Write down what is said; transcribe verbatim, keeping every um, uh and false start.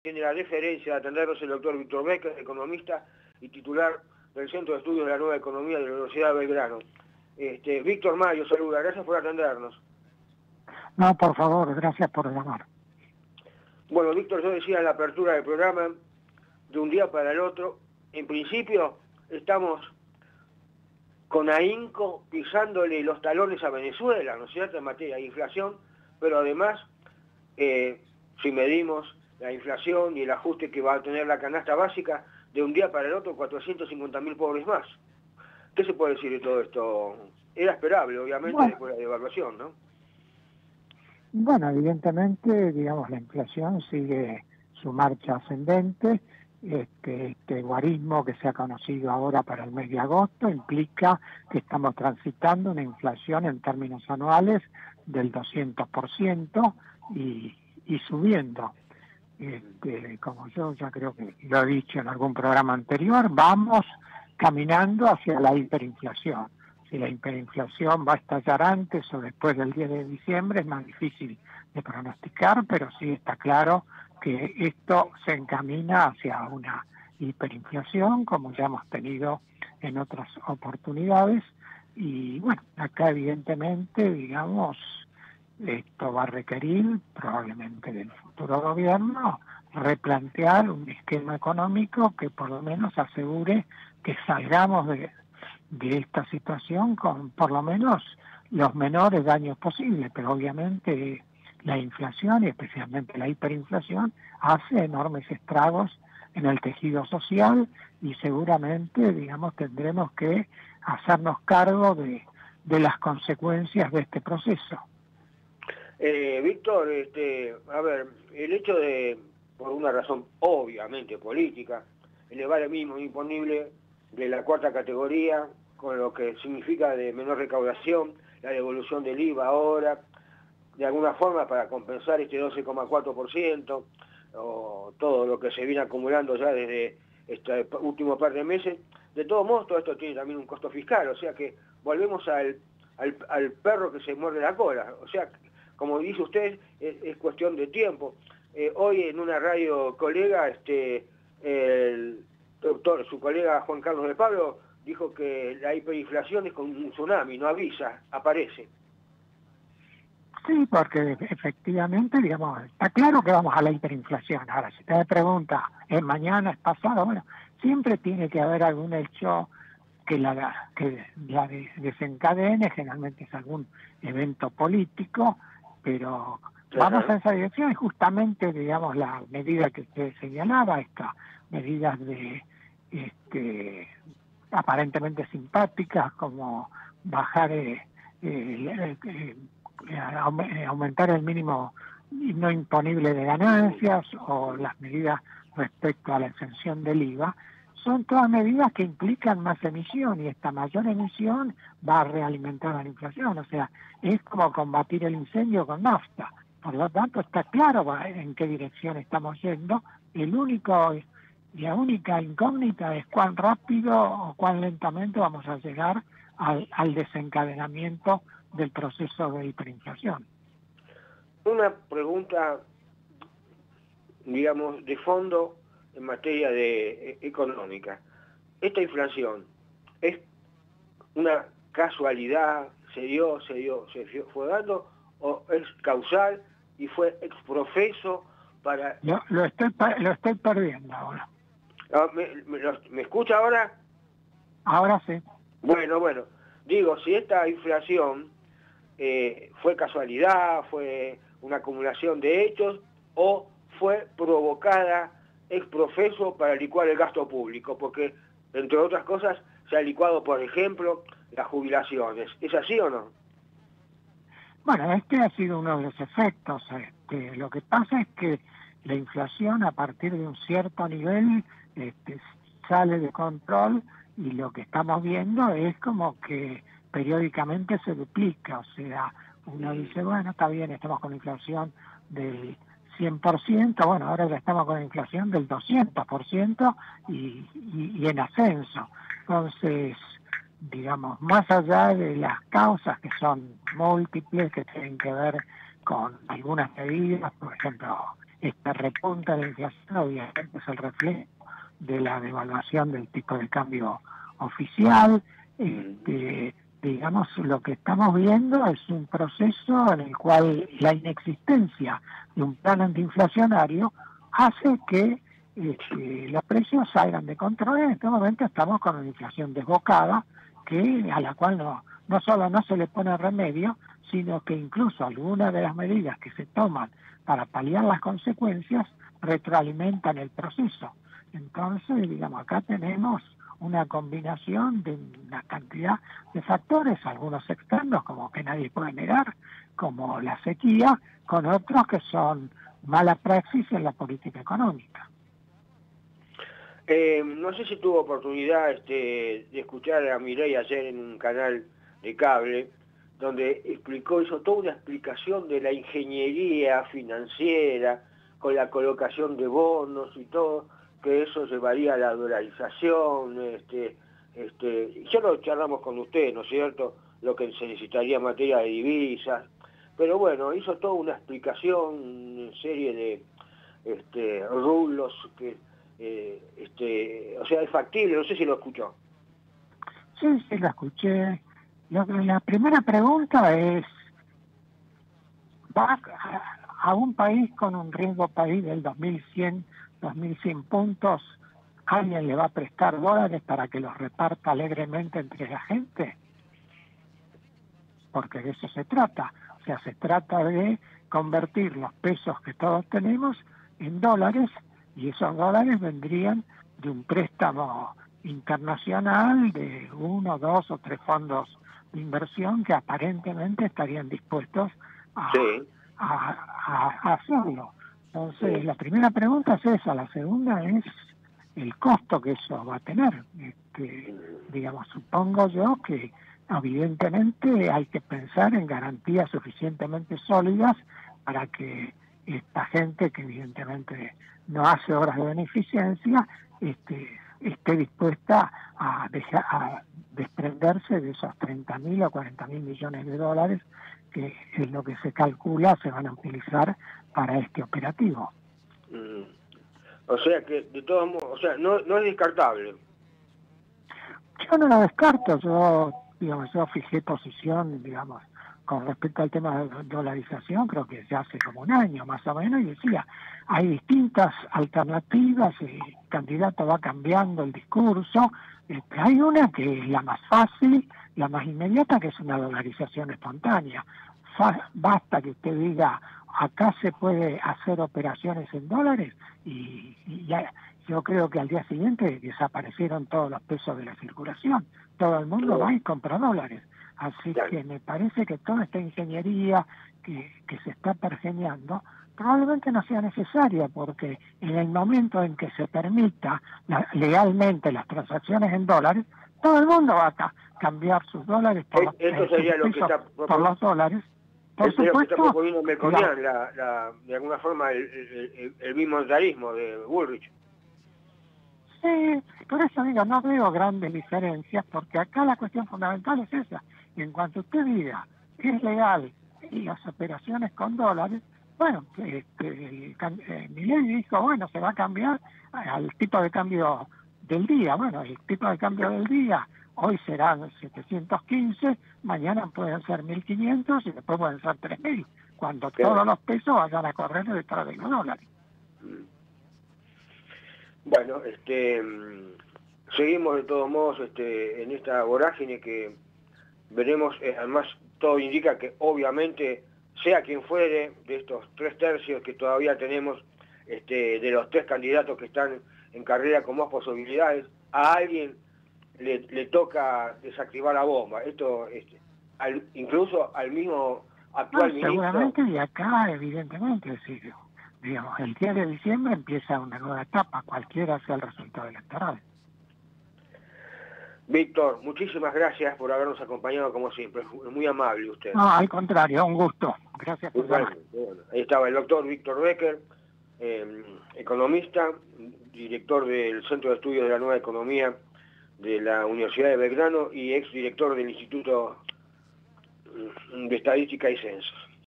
Tiene la deferencia de atendernos el doctor Víctor Becker, economista y titular del Centro de Estudios de la Nueva Economía de la Universidad de Belgrano. Este, Víctor Mayo, saluda, gracias por atendernos. No, por favor, gracias por llamar. Bueno, Víctor, yo decía en la apertura del programa, de un día para el otro, en principio estamos con ahínco pisándole los talones a Venezuela, ¿no es cierto?, en materia de inflación, pero además, eh, si medimos la inflación y el ajuste que va a tener la canasta básica, de un día para el otro, cuatrocientos cincuenta mil pobres más. ¿Qué se puede decir de todo esto? Era esperable, obviamente, bueno, después de la devaluación, ¿no? Bueno, evidentemente, digamos, la inflación sigue su marcha ascendente. Este, este guarismo que se ha conocido ahora para el mes de agosto implica que estamos transitando una inflación en términos anuales del doscientos por ciento y, y subiendo. Este, como yo ya creo que lo he dicho en algún programa anterior, vamos caminando hacia la hiperinflación. Si la hiperinflación va a estallar antes o después del diez de diciembre es más difícil de pronosticar, pero sí está claro que esto se encamina hacia una hiperinflación, como ya hemos tenido en otras oportunidades. Y bueno, acá evidentemente, digamos, esto va a requerir probablemente del futuro gobierno replantear un esquema económico que por lo menos asegure que salgamos de, de esta situación con por lo menos los menores daños posibles, pero obviamente la inflación y especialmente la hiperinflación hace enormes estragos en el tejido social y seguramente, digamos, tendremos que hacernos cargo de, de las consecuencias de este proceso. Eh, Víctor, este, a ver, el hecho de, por una razón obviamente política, elevar el mínimo imponible de la cuarta categoría, con lo que significa de menor recaudación, la devolución del I V A ahora, de alguna forma para compensar este doce coma cuatro por ciento, o todo lo que se viene acumulando ya desde este último par de meses. De todos modos, todo esto tiene también un costo fiscal, o sea que volvemos al, al, al perro que se muerde la cola, o sea, como dice usted, es, es cuestión de tiempo. Eh, hoy en una radio colega, este, el doctor, su colega Juan Carlos de Pablo, dijo que la hiperinflación es como un tsunami, no avisa, aparece. Sí, porque efectivamente, digamos, está claro que vamos a la hiperinflación. Ahora, si usted me pregunta, ¿es mañana, es pasado? Bueno, siempre tiene que haber algún hecho que la, que la desencadene, generalmente es algún evento político, pero vamos Ajá. en esa dirección y justamente, digamos, la medida que usted señalaba, estas medidas de este, aparentemente simpáticas, como bajar, eh, eh, eh, eh, aumentar el mínimo no imponible de ganancias o las medidas respecto a la exención del I V A, son todas medidas que implican más emisión y esta mayor emisión va a realimentar la inflación, o sea, es como combatir el incendio con nafta. Por lo tanto, está claro en qué dirección estamos yendo. El único, la única incógnita es cuán rápido o cuán lentamente vamos a llegar al, al desencadenamiento del proceso de hiperinflación. Una pregunta, digamos, de fondo en materia de eh, económica. ¿Esta inflación es una casualidad, se dio, se dio, se fue dando, o es causal y fue exprofeso para... Lo, lo, estoy, lo estoy perdiendo ahora. ¿Me, me, ¿Me escucha ahora? Ahora sí. Bueno, bueno. Digo, si esta inflación eh, fue casualidad, fue una acumulación de hechos, o fue provocada ex profeso para licuar el gasto público, porque, entre otras cosas, se ha licuado, por ejemplo, las jubilaciones. ¿Es así o no? Bueno, este ha sido uno de los efectos. Este, lo que pasa es que la inflación, a partir de un cierto nivel, este, sale de control y lo que estamos viendo es como que periódicamente se duplica. O sea, uno dice, bueno, está bien, estamos con inflación del cien por ciento, bueno, ahora ya estamos con inflación del doscientos por ciento y, y, y en ascenso. Entonces, digamos, más allá de las causas que son múltiples, que tienen que ver con algunas medidas, por ejemplo, este repunte de la inflación obviamente es el reflejo de la devaluación del tipo de cambio oficial. Este, digamos, lo que estamos viendo es un proceso en el cual la inexistencia de un plan antiinflacionario hace que este, los precios salgan de control. En este momento estamos con una inflación desbocada, que a la cual no, no solo no se le pone remedio, sino que incluso algunas de las medidas que se toman para paliar las consecuencias retroalimentan el proceso. Entonces, digamos, acá tenemos una combinación de una cantidad de factores, algunos externos, como que nadie puede negar, como la sequía, con otros que son mala praxis en la política económica. Eh, no sé si tuvo oportunidad este, de escuchar a Milei ayer en un canal de cable, donde explicó, hizo toda una explicación de la ingeniería financiera, con la colocación de bonos y todo, que eso llevaría a la dolarización, este, este, ya lo charlamos con usted, ¿no es cierto?, lo que se necesitaría en materia de divisas, pero bueno, hizo toda una explicación, una serie de este, rulos que, eh, este, o sea, es factible, no sé si lo escuchó. Sí, sí, lo escuché. Lo, la primera pregunta es, ¿va a, a un país con un riesgo país del dos mil cien, dos mil cien puntos, alguien le va a prestar dólares para que los reparta alegremente entre la gente? Porque de eso se trata. O sea, se trata de convertir los pesos que todos tenemos en dólares, y esos dólares vendrían de un préstamo internacional de uno, dos o tres fondos de inversión que aparentemente estarían dispuestos a, Sí. a, a, a hacerlo. Entonces, Sí. la primera pregunta es esa. La segunda es el costo que eso va a tener. Este, digamos, supongo yo que evidentemente hay que pensar en garantías suficientemente sólidas para que esta gente que evidentemente no hace obras de beneficencia este, esté dispuesta a, dejar, a desprenderse de esos treinta mil o cuarenta mil millones de dólares que es lo que se calcula se van a utilizar para este operativo. Mm. O sea que de todos modos, o sea, no, no es descartable. Yo no lo descarto, yo, digamos, yo fijé posición, digamos, con respecto al tema de dolarización, creo que ya hace como un año más o menos, y decía, hay distintas alternativas, el candidato va cambiando el discurso, este, hay una que es la más fácil, la más inmediata, que es una dolarización espontánea. Fa- basta que usted diga, acá se puede hacer operaciones en dólares, y, y ya, yo creo que al día siguiente desaparecieron todos los pesos de la circulación, todo el mundo va y compra dólares. Así Claro. que me parece que toda esta ingeniería que, que se está pergeñando probablemente no sea necesaria, porque en el momento en que se permita la, legalmente las transacciones en dólares, todo el mundo va a ca cambiar sus dólares por los, Esto eh, sería sus lo que pesos está por los dólares. Por Esto es lo que está supuesto, proponiendo Melconian, digamos, la, la, de alguna forma el, el, el, el mismo monetarismo de Bullrich. sí, por eso digo, no veo grandes diferencias, porque acá la cuestión fundamental es esa. Y en cuanto usted diga que es legal y las operaciones con dólares, bueno, este, eh, Milei dijo, bueno, se va a cambiar al tipo de cambio del día. Bueno, el tipo de cambio del día hoy serán setecientos quince, mañana pueden ser mil quinientos y después pueden ser tres mil, cuando Claro. todos los pesos vayan a correr detrás de los dólares. Bueno, este, seguimos de todos modos este, en esta vorágine que veremos, eh, además todo indica que obviamente, sea quien fuere, de estos tres tercios que todavía tenemos, este, de los tres candidatos que están en carrera con más posibilidades, a alguien le, le toca desactivar la bomba. Esto, este, al, incluso al mismo actual No, ministro. seguramente, y acá evidentemente, es decir, digamos, el diez de diciembre empieza una nueva etapa, cualquiera sea el resultado electoral. Víctor, muchísimas gracias por habernos acompañado como siempre, muy amable usted. No, al contrario, un gusto. Gracias por Bueno, llamar. bueno, ahí estaba el doctor Víctor Becker, eh, economista, director del Centro de Estudios de la Nueva Economía de la Universidad de Belgrano y exdirector del Instituto de Estadística y Censos.